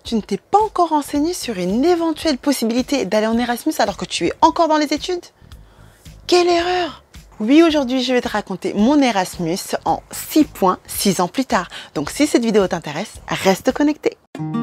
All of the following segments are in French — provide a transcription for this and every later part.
Tu ne t'es pas encore renseigné sur une éventuelle possibilité d'aller en Erasmus alors que tu es encore dans les études? Quelle erreur! Oui, aujourd'hui, je vais te raconter mon Erasmus en 6 points, 6 ans plus tard. Donc, si cette vidéo t'intéresse, reste connecté.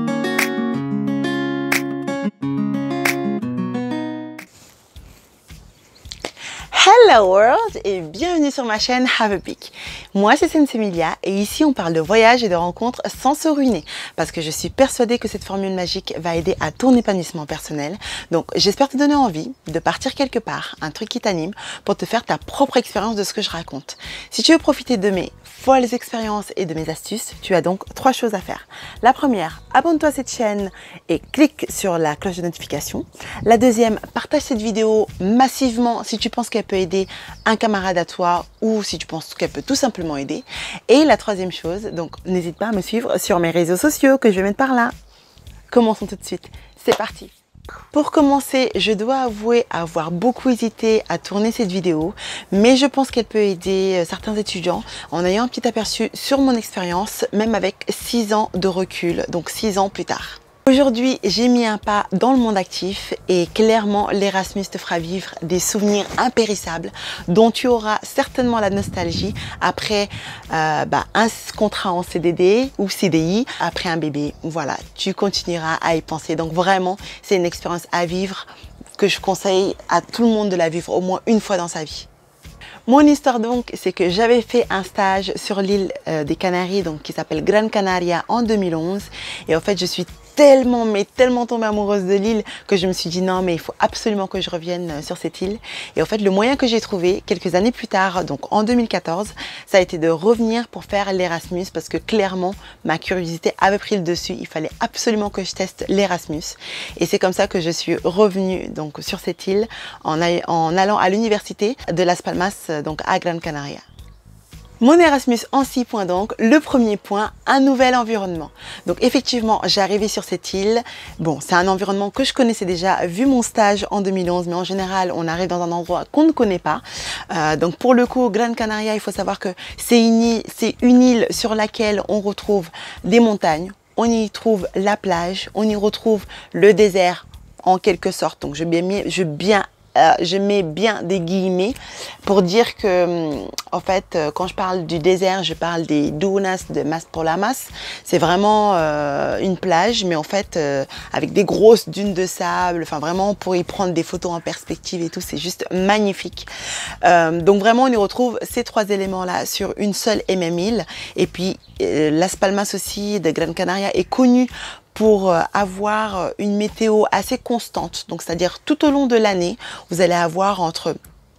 Hello world et bienvenue sur ma chaîne Have a Peek. Moi c'est Sensemilia et ici on parle de voyage et de rencontres sans se ruiner parce que je suis persuadée que cette formule magique va aider à ton épanouissement personnel. Donc j'espère te donner envie de partir quelque part, un truc qui t'anime pour te faire ta propre expérience de ce que je raconte. Si tu veux profiter de mes folles expériences et de mes astuces, tu as donc 3 choses à faire. La première, abonne-toi à cette chaîne et clique sur la cloche de notification. La deuxième, partage cette vidéo massivement si tu penses qu'elle peut aider un camarade à toi ou si tu penses qu'elle peut tout simplement aider. Et la troisième chose, donc n'hésite pas à me suivre sur mes réseaux sociaux que je vais mettre par là. Commençons tout de suite. C'est parti. Pour commencer, je dois avouer avoir beaucoup hésité à tourner cette vidéo, mais je pense qu'elle peut aider certains étudiants en ayant un petit aperçu sur mon expérience, même avec 6 ans de recul, donc 6 ans plus tard. Aujourd'hui, j'ai mis un pas dans le monde actif et clairement, l'Erasmus te fera vivre des souvenirs impérissables dont tu auras certainement la nostalgie après un contrat en CDD ou CDI, après un bébé. Voilà, tu continueras à y penser. Donc vraiment, c'est une expérience à vivre que je conseille à tout le monde de la vivre au moins une fois dans sa vie. Mon histoire donc, c'est que j'avais fait un stage sur l'île des Canaries, donc qui s'appelle Gran Canaria en 2011. Et en fait, je suis tellement tombée amoureuse de l'île que je me suis dit non, mais il faut absolument que je revienne sur cette île. Et en fait, le moyen que j'ai trouvé quelques années plus tard, donc en 2014, ça a été de revenir pour faire l'Erasmus parce que clairement, ma curiosité avait pris le dessus. Il fallait absolument que je teste l'Erasmus. Et c'est comme ça que je suis revenue donc sur cette île en allant à l'université de Las Palmas, donc à Gran Canaria. Mon Erasmus en 6 points donc. Le premier point, un nouvel environnement. Donc effectivement, j'ai arrivé sur cette île. Bon, c'est un environnement que je connaissais déjà vu mon stage en 2011, mais en général, on arrive dans un endroit qu'on ne connaît pas. Donc pour le coup, Gran Canaria, il faut savoir que c'est une île sur laquelle on retrouve des montagnes, on y trouve la plage, on y retrouve le désert en quelque sorte. Donc je mets bien des guillemets pour dire que, en fait, quand je parle du désert, je parle des dunas de Maspolamas. C'est vraiment une plage, mais en fait, avec des grosses dunes de sable. Enfin, vraiment, pour y prendre des photos en perspective et tout, c'est juste magnifique. Donc, vraiment, on y retrouve ces 3 éléments-là sur une seule et même île. Et puis, Las Palmas aussi, de Gran Canaria, est connue pour avoir une météo assez constante. Donc, c'est-à-dire tout au long de l'année, vous allez avoir entre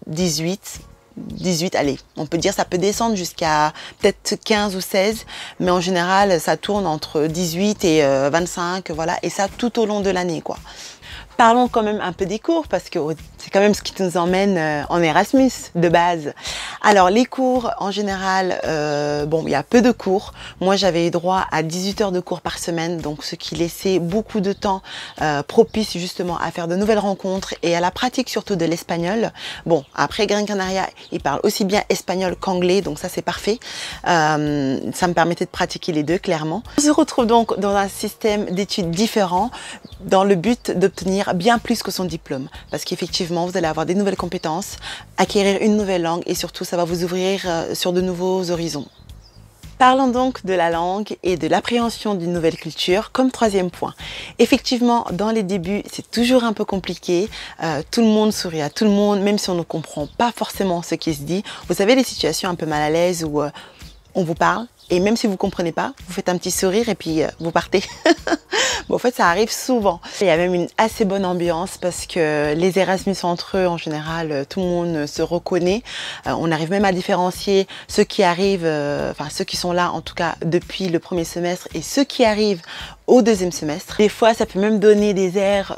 18, allez, on peut dire ça peut descendre jusqu'à peut-être 15 ou 16, mais en général, ça tourne entre 18 et 25, voilà, et ça tout au long de l'année, quoi. Parlons quand même un peu des cours parce que c'est quand même ce qui nous emmène en Erasmus de base. Alors les cours en général, bon il y a peu de cours. Moi j'avais eu droit à 18 heures de cours par semaine, donc ce qui laissait beaucoup de temps propice justement à faire de nouvelles rencontres et à la pratique surtout de l'espagnol. Bon après Gran Canaria, ils parlent aussi bien espagnol qu'anglais, donc ça c'est parfait. Ça me permettait de pratiquer les deux clairement. On se retrouve donc dans un système d'études différent dans le but d'obtenir bien plus que son diplôme parce qu'effectivement vous allez avoir des nouvelles compétences, acquérir une nouvelle langue et surtout ça va vous ouvrir sur de nouveaux horizons. Parlons donc de la langue et de l'appréhension d'une nouvelle culture comme 3e point. Effectivement, dans les débuts, c'est toujours un peu compliqué. Tout le monde sourit à tout le monde, même si on ne comprend pas forcément ce qui se dit. Vous savez, les situations un peu mal à l'aise où on vous parle et même si vous ne comprenez pas, vous faites un petit sourire et puis vous partez. Bon, en fait, ça arrive souvent. Il y a même une assez bonne ambiance parce que les Erasmus entre eux, en général, tout le monde se reconnaît. On arrive même à différencier ceux qui arrivent, enfin ceux qui sont là en tout cas depuis le 1er semestre et ceux qui arrivent au 2e semestre. Des fois, ça peut même donner des airs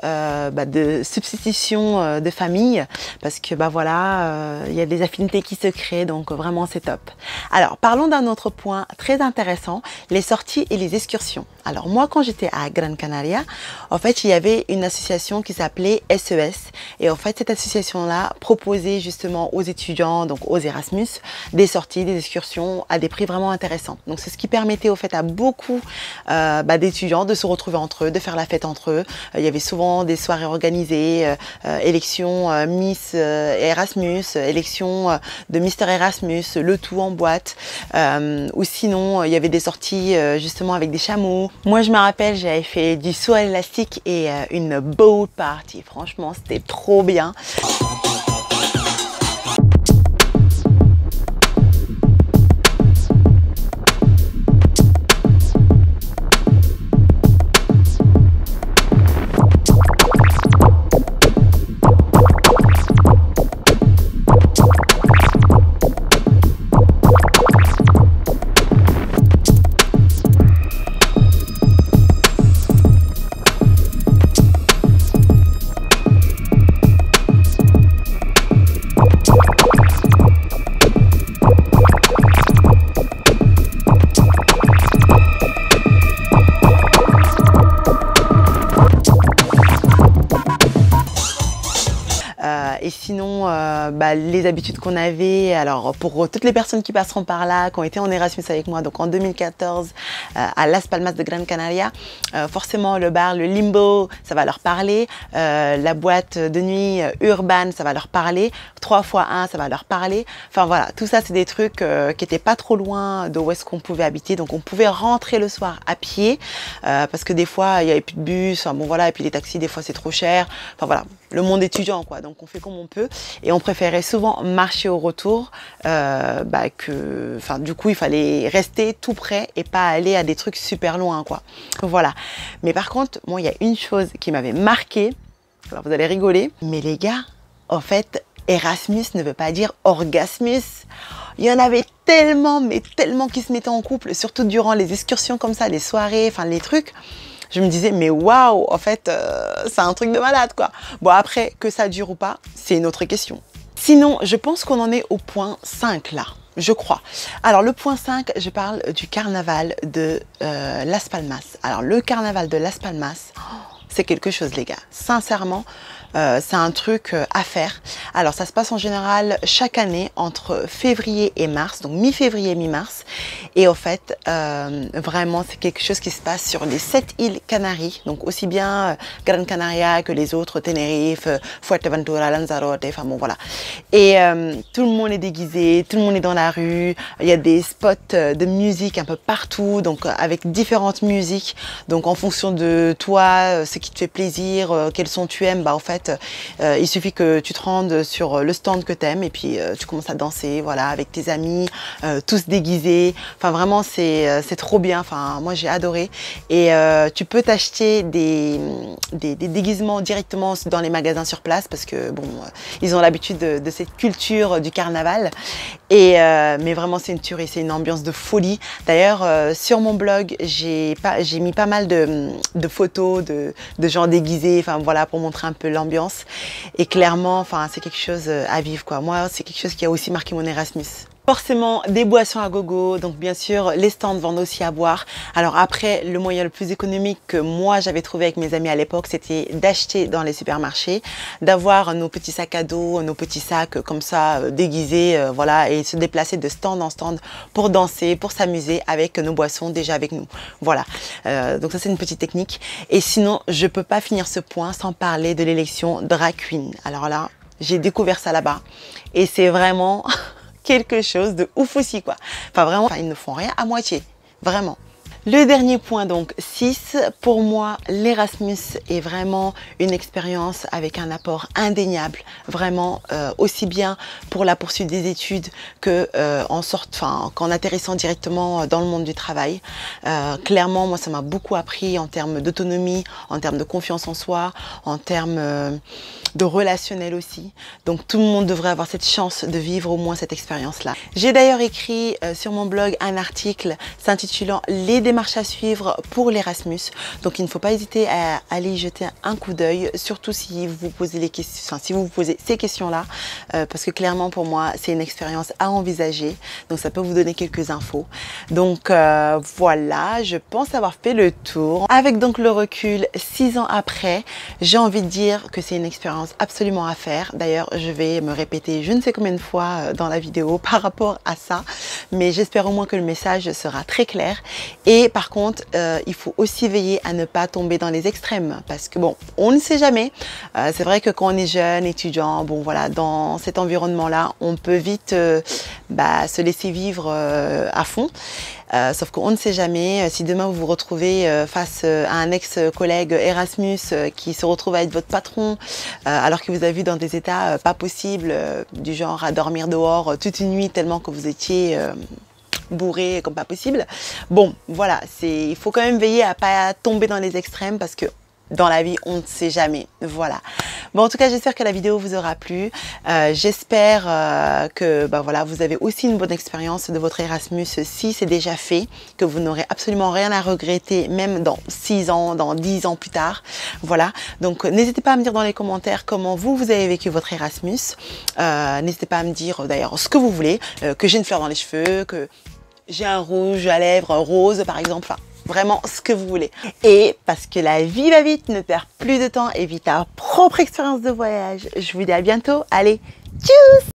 de substitution de famille parce que voilà, il y a des affinités qui se créent, donc vraiment c'est top. Alors, parlons d'un autre point très intéressant, les sorties et les excursions. Alors moi, quand j'étais à Gran Canaria, en fait, il y avait une association qui s'appelait SES et en fait, cette association-là proposait justement aux étudiants, donc aux Erasmus, des sorties, des excursions à des prix vraiment intéressants. Donc c'est ce qui permettait au fait à beaucoup d'étudiants étudiants de se retrouver entre eux, de faire la fête entre eux. Il y avait souvent des soirées organisées, élection Miss Erasmus, élection de Mister Erasmus, le tout en boîte. Ou sinon, il y avait des sorties justement avec des chameaux. Moi, je me rappelle, j'avais fait du saut à l'élastique et une boat party. Franchement, c'était trop bien. Et sinon, les habitudes qu'on avait, alors pour toutes les personnes qui passeront par là, qui ont été en Erasmus avec moi, donc en 2014 à Las Palmas de Gran Canaria, forcément le bar, le Limbo, ça va leur parler, la boîte de nuit Urban, ça va leur parler, 3x1, ça va leur parler, enfin voilà, tout ça c'est des trucs qui n'étaient pas trop loin de où est-ce qu'on pouvait habiter, donc on pouvait rentrer le soir à pied, parce que des fois il n'y avait plus de bus, enfin bon voilà, et puis les taxis des fois c'est trop cher, enfin voilà, le monde étudiant quoi, donc on fait comme on peut, et on préférait souvent marcher au retour, du coup il fallait rester tout près et pas aller à des trucs super loin quoi, voilà. Mais par contre, moi il y a une chose qui m'avait marqué, alors vous allez rigoler, mais les gars, en fait, Erasmus ne veut pas dire orgasmus. Il y en avait tellement, mais tellement qui se mettaient en couple, surtout durant les excursions comme ça, les soirées, enfin les trucs. Je me disais, mais waouh, en fait, c'est un truc de malade, quoi. Bon, après, que ça dure ou pas, c'est une autre question. Sinon, je pense qu'on en est au point 5, là, je crois. Alors, le point 5, je parle du carnaval de Las Palmas. Alors, le carnaval de Las Palmas, c'est quelque chose, les gars. Sincèrement, c'est un truc à faire. Alors, ça se passe en général chaque année entre février et mars, donc mi-février, mi-mars. Et en fait, vraiment, c'est quelque chose qui se passe sur les 7 îles Canaries, donc aussi bien Gran Canaria que les autres, Tenerife, Fuerteventura, Lanzarote, enfin bon, voilà. Et tout le monde est déguisé, tout le monde est dans la rue, il y a des spots de musique un peu partout, donc avec différentes musiques. Donc, en fonction de toi, ce qui te fait plaisir, quels sons tu aimes, bah en fait, il suffit que tu te rendes sur le stand que tu aimes et puis tu commences à danser, voilà, avec tes amis, tous déguisés. Enfin, vraiment, c'est trop bien. Enfin, moi, j'ai adoré. Et tu peux t'acheter des déguisements directement dans les magasins sur place parce que, bon, ils ont l'habitude de cette culture du carnaval. Et, mais vraiment, c'est une tuerie, c'est une ambiance de folie. D'ailleurs, sur mon blog, j'ai mis pas mal de photos de gens déguisés, enfin, voilà, pour montrer un peu l'ambiance. Et clairement, enfin, c'est quelque chose à vivre, quoi. Moi, c'est quelque chose qui a aussi marqué mon Erasmus. Forcément, des boissons à gogo, donc bien sûr, les stands vendent aussi à boire. Alors après, le moyen le plus économique que moi j'avais trouvé avec mes amis à l'époque, c'était d'acheter dans les supermarchés, d'avoir nos petits sacs à dos, nos petits sacs comme ça, déguisés, voilà, et se déplacer de stand en stand pour danser, pour s'amuser avec nos boissons déjà avec nous. Voilà, donc ça c'est une petite technique. Et sinon, je peux pas finir ce point sans parler de l'élection Drag Queen. Alors là, j'ai découvert ça là-bas et c'est vraiment... quelque chose de ouf aussi quoi. Enfin vraiment, ils ne font rien à moitié, vraiment. Le dernier point donc 6, pour moi l'Erasmus est vraiment une expérience avec un apport indéniable, vraiment aussi bien pour la poursuite des études que qu'en atterrissant directement dans le monde du travail. Clairement moi ça m'a beaucoup appris en termes d'autonomie, en termes de confiance en soi, en termes de relationnel aussi. Donc tout le monde devrait avoir cette chance de vivre au moins cette expérience-là. J'ai d'ailleurs écrit sur mon blog un article s'intitulant Les démarches à suivre pour l'Erasmus. Donc il ne faut pas hésiter à aller y jeter un coup d'œil, surtout si vous vous posez les questions, enfin, si vous vous posez ces questions-là, parce que clairement pour moi c'est une expérience à envisager. Donc ça peut vous donner quelques infos. Donc voilà, je pense avoir fait le tour. Avec donc le recul, 6 ans après, j'ai envie de dire que c'est une expérience absolument à faire. D'ailleurs, je vais me répéter je ne sais combien de fois dans la vidéo par rapport à ça, mais j'espère au moins que le message sera très clair. Et Et par contre, il faut aussi veiller à ne pas tomber dans les extrêmes parce que bon, on ne sait jamais. C'est vrai que quand on est jeune, étudiant, bon voilà, dans cet environnement-là, on peut vite se laisser vivre à fond. Sauf qu'on ne sait jamais, si demain vous vous retrouvez face à un ex-collègue Erasmus qui se retrouve à être votre patron alors que vous avez vu dans des états pas possibles, du genre à dormir dehors toute une nuit tellement que vous étiez bourré comme pas possible. Bon, voilà, il faut quand même veiller à pas tomber dans les extrêmes parce que dans la vie, on ne sait jamais. Voilà. Bon, en tout cas, j'espère que la vidéo vous aura plu. J'espère que voilà, vous avez aussi une bonne expérience de votre Erasmus si c'est déjà fait, que vous n'aurez absolument rien à regretter, même dans 6 ans, dans 10 ans plus tard. Voilà. Donc, n'hésitez pas à me dire dans les commentaires comment vous avez vécu votre Erasmus. N'hésitez pas à me dire d'ailleurs ce que vous voulez, que j'ai une fleur dans les cheveux, que j'ai un rouge à lèvres rose, par exemple. Enfin, vraiment ce que vous voulez. Et parce que la vie va vite, ne perds plus de temps et vis ta propre expérience de voyage. Je vous dis à bientôt. Allez, tchuss!